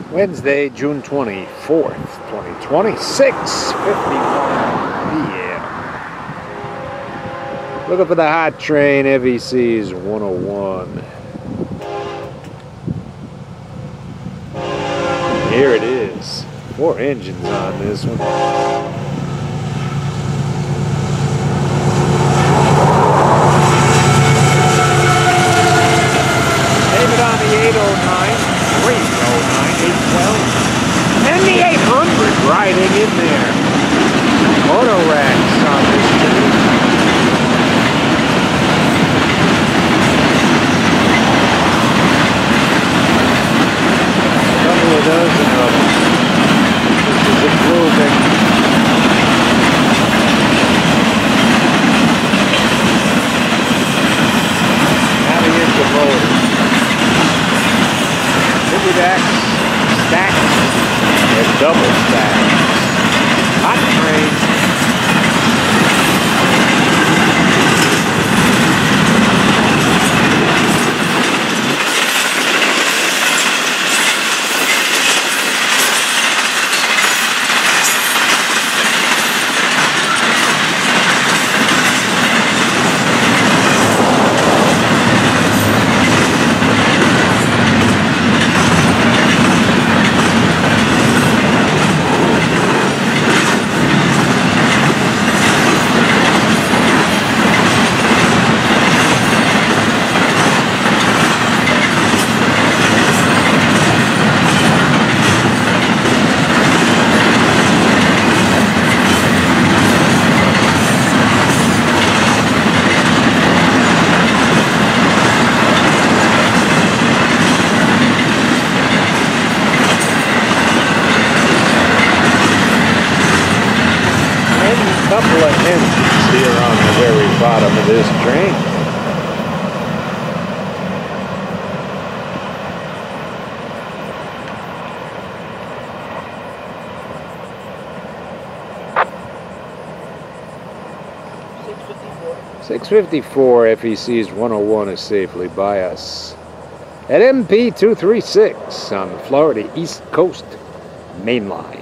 Wednesday, June 24th, 2020, 6:51 p.m. Looking for the hot train, FEC101. Here it is. 4 engines on this one. David on the 809, 309, 812, and the 800 riding in there. Moto racks on this train. Couple of dozen of them. This is improving. Now the intermodal. Piggybacks, stacks, and double stacks. Hot train. Couple of engines here on the very bottom of this train. .654 FEC's 101 is safely by us at MP 236 on the Florida East Coast Main Line.